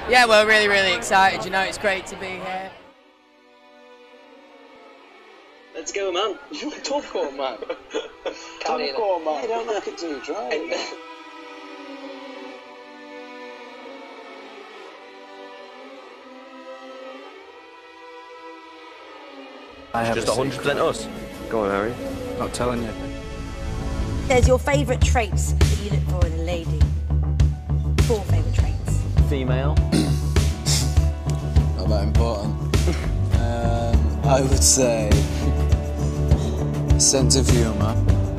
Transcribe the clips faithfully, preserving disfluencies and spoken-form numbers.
Yeah, well, really, really excited. You know, it's great to be here. Let's go, man. Tough one, man. Tough one, man. You don't look it too dry. I have Just one hundred percent us. Go on, Harry. Not telling you. There's your favourite traits that you look for in a lady. Four favourite traits. Female. Not that important. um, I would say sense of humour.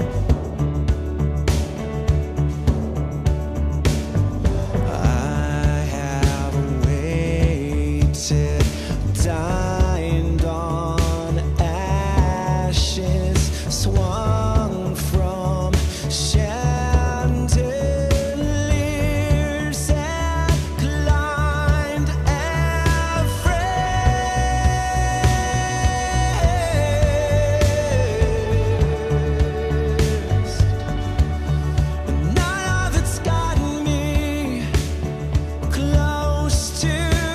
I have waited, dined on ashes, swung from chandeliers and climbed Everest. None of it's gotten me close to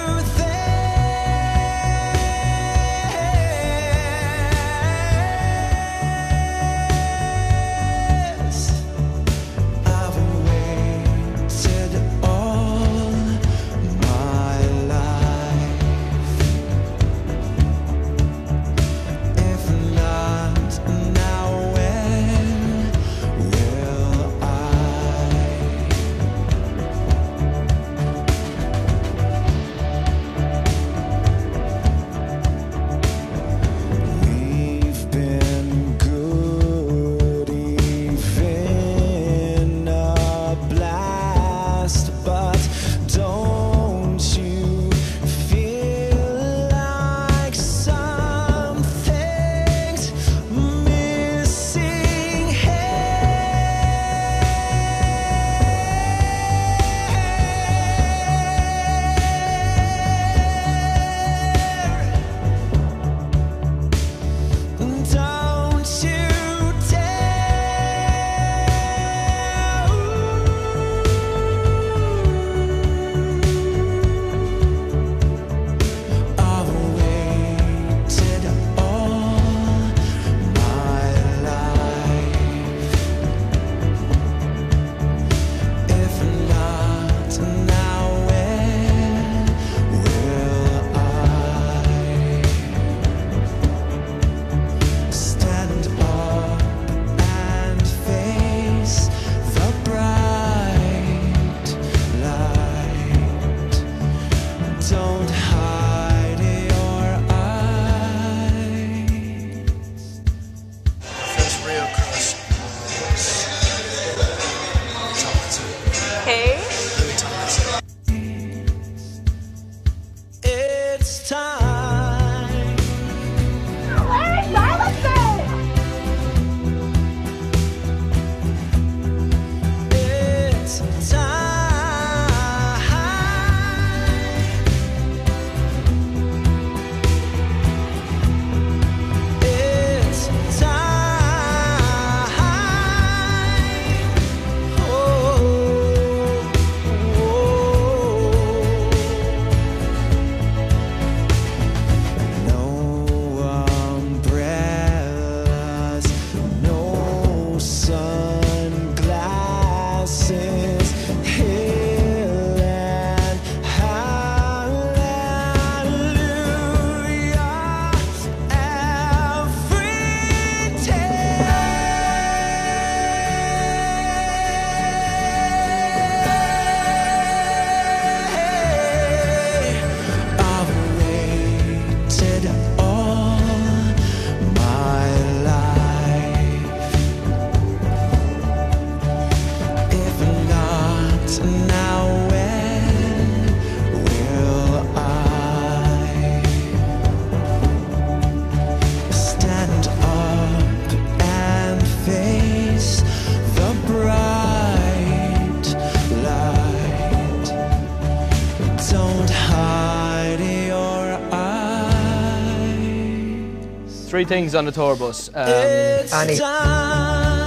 this. I've waited all my life. If not now, when will I? We've been good, even a blast, but don't you feel like something's missing here? Don't you dare. I've waited all my life. If not now, when will I? Stand up and face the bright light. Don't hide your eyes. First real crush was talented. Who? Really talented. It's time. Where is Silencer? It's time. It's time. Oh, no umbrellas, no sunglasses, hill and hallelujah every day. I've waited all my life. If not now, when will I? Stand up and face the bright light. Don't hide your eyes. Three things on the tour bus. Um, It's Annie. time.